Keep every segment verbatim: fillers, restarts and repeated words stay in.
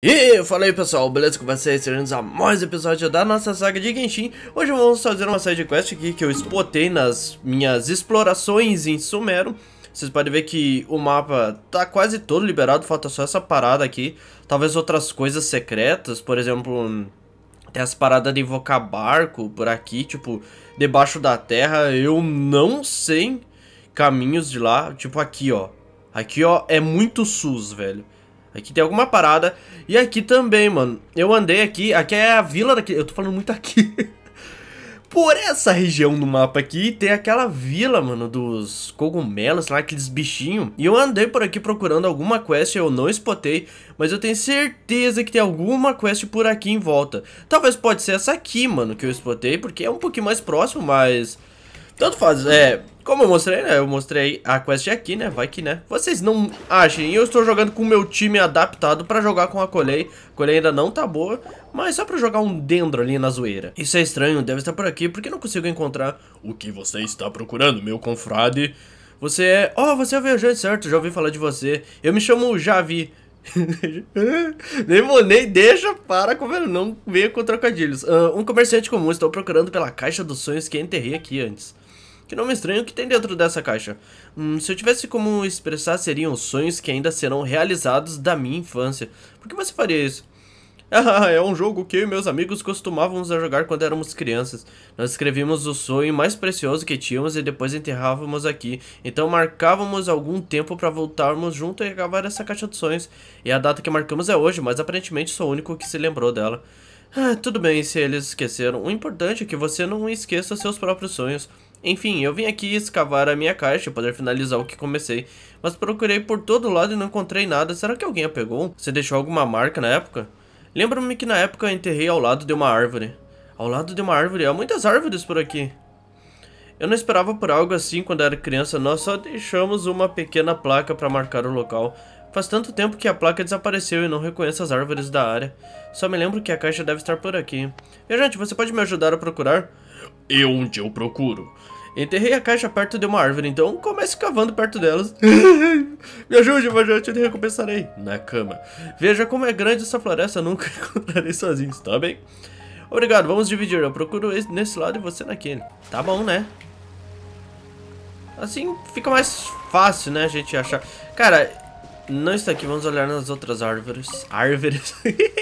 E fala aí pessoal, beleza com vocês? Sejam a mais um episódio da nossa saga de Genshin. Hoje vamos fazer uma side quest aqui que eu spotei nas minhas explorações em Sumero. Vocês podem ver que o mapa tá quase todo liberado, falta só essa parada aqui. Talvez outras coisas secretas, por exemplo, tem as paradas de invocar barco por aqui, tipo, debaixo da terra. Eu não sei caminhos de lá, tipo aqui ó. Aqui ó, é muito sus, velho. Aqui tem alguma parada. E aqui também, mano. Eu andei aqui. Aqui é a vila daqui. Eu tô falando muito aqui. Por essa região do mapa aqui, tem aquela vila, mano, dos cogumelos lá, aqueles bichinhos. E eu andei por aqui procurando alguma quest, eu não spotei. Mas eu tenho certeza que tem alguma quest por aqui em volta. Talvez pode ser essa aqui, mano, que eu spotei, porque é um pouquinho mais próximo, mas... tanto faz, é... como eu mostrei, né? Eu mostrei a quest aqui, né? Vai que, né? Vocês não achem. Eu estou jogando com o meu time adaptado pra jogar com a Colei. A Colei ainda não tá boa, mas só pra jogar um dendro ali na zoeira. Isso é estranho, deve estar por aqui, porque não consigo encontrar o que você está procurando, meu confrade. Você é... oh, você é o viajante, certo? Já ouvi falar de você. Eu me chamo Javi. nem, nem deixa para comer, não venha com trocadilhos. uh, Um comerciante comum, estou procurando pela caixa dos sonhos que enterrei aqui antes. Que nome estranho, o que tem dentro dessa caixa? Hum, se eu tivesse como expressar, seriam os sonhos que ainda serão realizados da minha infância. Por que você faria isso? Ah, é um jogo que eu e meus amigos costumávamos a jogar quando éramos crianças. Nós escrevíamos o sonho mais precioso que tínhamos e depois enterrávamos aqui. Então marcávamos algum tempo para voltarmos junto e cavar essa caixa de sonhos. E a data que marcamos é hoje, mas aparentemente sou o único que se lembrou dela. Ah, tudo bem se eles esqueceram. O importante é que você não esqueça seus próprios sonhos. Enfim, eu vim aqui escavar a minha caixa e poder finalizar o que comecei. Mas procurei por todo lado e não encontrei nada. Será que alguém a pegou? Você deixou alguma marca na época? Lembro-me que na época eu enterrei ao lado de uma árvore. Ao lado de uma árvore? Há muitas árvores por aqui. Eu não esperava por algo assim quando era criança. Nós só deixamos uma pequena placa para marcar o local. Faz tanto tempo que a placa desapareceu e não reconheço as árvores da área. Só me lembro que a caixa deve estar por aqui. Viajante, você pode me ajudar a procurar? E onde eu procuro? Enterrei a caixa perto de uma árvore, então comece cavando perto delas. Me ajude, viajante, eu te recompensarei. Na cama. Veja como é grande essa floresta, nunca encontrarei sozinho, tá bem? Obrigado, vamos dividir. Eu procuro esse nesse lado e você naquele. Tá bom, né? Assim fica mais fácil, né, a gente achar. Cara, não está aqui, vamos olhar nas outras árvores. Árvores.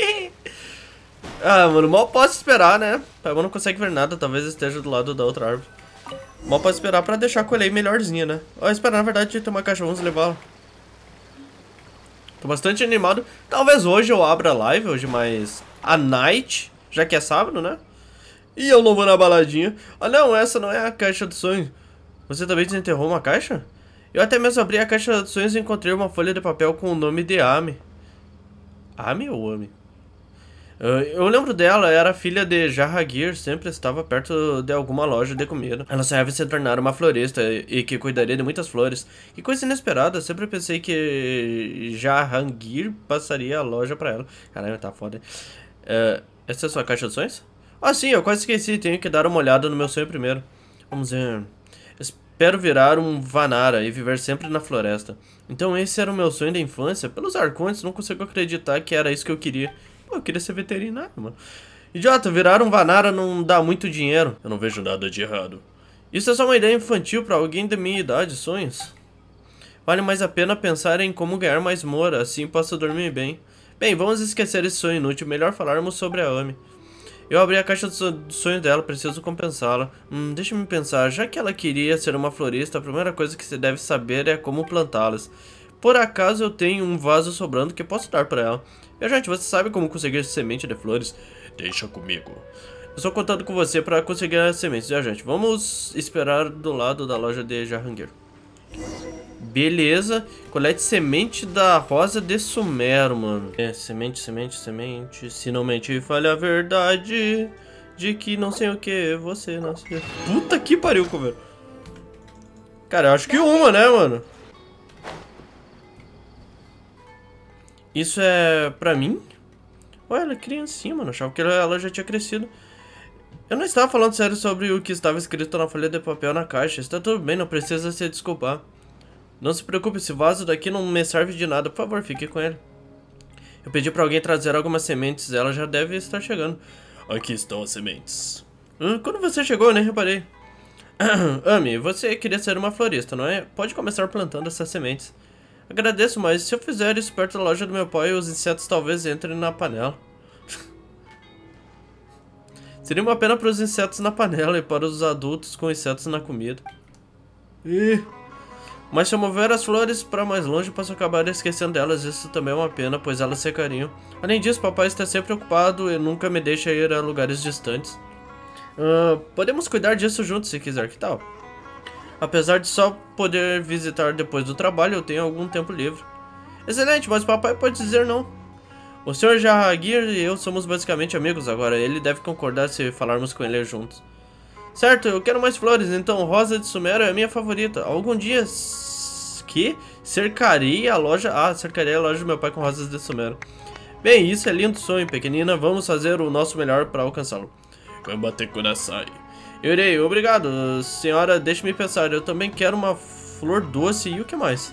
Ah, mano, mal posso esperar, né? Eu não consegue ver nada, talvez esteja do lado da outra árvore. Mal posso esperar pra deixar a colher melhorzinha, né? Ó, esperar, na verdade, de ter uma caixa, vamos levá-la. Tô bastante animado. Talvez hoje eu abra a live, hoje mais a night, já que é sábado, né? E eu não vou na baladinha. Ah, não, essa não é a caixa dos sonhos. Você também desenterrou uma caixa? Eu até mesmo abri a caixa dos sonhos e encontrei uma folha de papel com o nome de Ame. Ame ou Ame? Eu lembro dela, era filha de Jahangir, sempre estava perto de alguma loja de comida. Ela sonhava em se tornar uma florista e que cuidaria de muitas flores. Que coisa inesperada, sempre pensei que Jahangir passaria a loja pra ela. Caramba, tá foda. Uh, essa é a sua caixa de sonhos? Ah, sim, eu quase esqueci, tenho que dar uma olhada no meu sonho primeiro. Vamos ver... Espero virar um Vanara e viver sempre na floresta. Então esse era o meu sonho da infância? Pelos arcontes, não consigo acreditar que era isso que eu queria. Pô, eu queria ser veterinário, mano. Idiota, virar um Vanara não dá muito dinheiro. Eu não vejo nada de errado. Isso é só uma ideia infantil pra alguém da minha idade, sonhos. Vale mais a pena pensar em como ganhar mais mora, assim posso dormir bem. Bem, vamos esquecer esse sonho inútil, melhor falarmos sobre a Ame. Eu abri a caixa do sonho dela, preciso compensá-la. Hum, deixa-me pensar, já que ela queria ser uma florista, a primeira coisa que você deve saber é como plantá-las. Por acaso eu tenho um vaso sobrando que posso dar pra ela. Viajante, você sabe como conseguir semente de flores? Deixa comigo. Eu estou contando com você para conseguir as sementes, viajante. Vamos esperar do lado da loja de Jahangir. Beleza. Colete semente da rosa de Sumero, mano. É, semente, semente, semente. Se não mentir, fale a verdade. De que não sei o que você não sei. Puta que pariu, comer. Cara, eu acho que uma, né, mano? Isso é pra mim? Ué, ela é criancinha, mano. Eu achava que ela já tinha crescido. Eu não estava falando sério sobre o que estava escrito na folha de papel na caixa. Está tudo bem, não precisa se desculpar. Não se preocupe, esse vaso daqui não me serve de nada. Por favor, fique com ele. Eu pedi pra alguém trazer algumas sementes, ela já deve estar chegando. Aqui estão as sementes. Hum, quando você chegou, eu nem reparei. Ami, você queria ser uma florista, não é? Pode começar plantando essas sementes. Agradeço, mas se eu fizer isso perto da loja do meu pai, os insetos talvez entrem na panela. Seria uma pena para os insetos na panela e para os adultos com insetos na comida. Ih. Mas se eu mover as flores para mais longe, posso acabar esquecendo delas. Isso também é uma pena, pois elas secariam. Além disso, papai está sempre ocupado e nunca me deixa ir a lugares distantes. Uh, podemos cuidar disso juntos se quiser, que tal? Apesar de só poder visitar depois do trabalho, eu tenho algum tempo livre. Excelente, mas papai pode dizer não. O senhor Jahangir e eu somos basicamente amigos agora. Ele deve concordar se falarmos com ele juntos. Certo, eu quero mais flores, então Rosa de Sumero é a minha favorita. Algum dia que cercaria a loja... Ah, cercaria a loja do meu pai com rosas de Sumero. Bem, isso é lindo sonho, pequenina. Vamos fazer o nosso melhor para alcançá-lo. Kambate Kudasai. Eu irei, obrigado. Senhora, deixe-me pensar. Eu também quero uma flor doce e o que mais?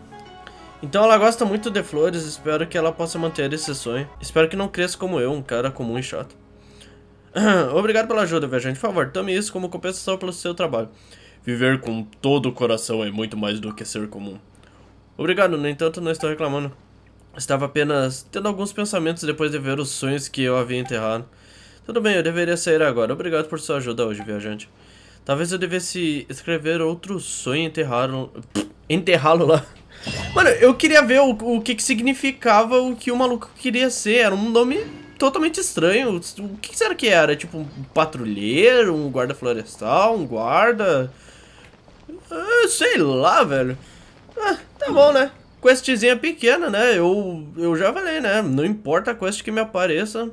Então ela gosta muito de flores. Espero que ela possa manter esse sonho. Espero que não cresça como eu, um cara comum e chato. Obrigado pela ajuda, viajante. Por favor, tome isso como compensação pelo seu trabalho. Viver com todo o coração é muito mais do que ser comum. Obrigado, no entanto não estou reclamando. Estava apenas tendo alguns pensamentos depois de ver os sonhos que eu havia enterrado. Tudo bem, eu deveria sair agora. Obrigado por sua ajuda hoje, viajante. Talvez eu devesse escrever outro sonho e enterrá-lo... Enterrá-lo lá. Mano, eu queria ver o, o que, que significava o que o maluco queria ser. Era um nome totalmente estranho. O que será que era? Tipo um patrulheiro, um guarda florestal, um guarda... Ah, sei lá, velho. Ah, tá bom, né? Questzinha pequena, né? Eu, eu já falei, né? Não importa a quest que me apareça.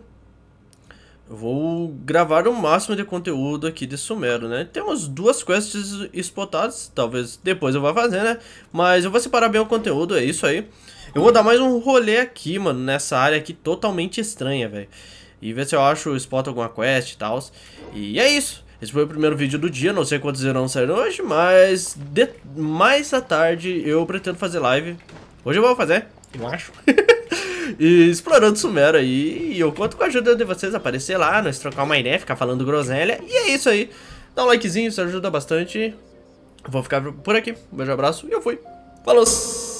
Eu vou gravar o máximo de conteúdo aqui de Sumero, né? Temos duas quests spotadas, talvez depois eu vá fazer, né? Mas eu vou separar bem o conteúdo, é isso aí. Eu vou dar mais um rolê aqui, mano, nessa área aqui totalmente estranha, velho. E ver se eu acho, spot alguma quest e tal. E é isso. Esse foi o primeiro vídeo do dia, não sei quantos irão sair hoje, mas de... mais à tarde eu pretendo fazer live. Hoje eu vou fazer, eu acho. E explorando Sumero aí, e eu conto com a ajuda de vocês a aparecer lá, nós trocar uma ideia, ficar falando groselha. E é isso aí, dá um likezinho, isso ajuda bastante. Vou ficar por aqui, um beijo, abraço e eu fui. Falou!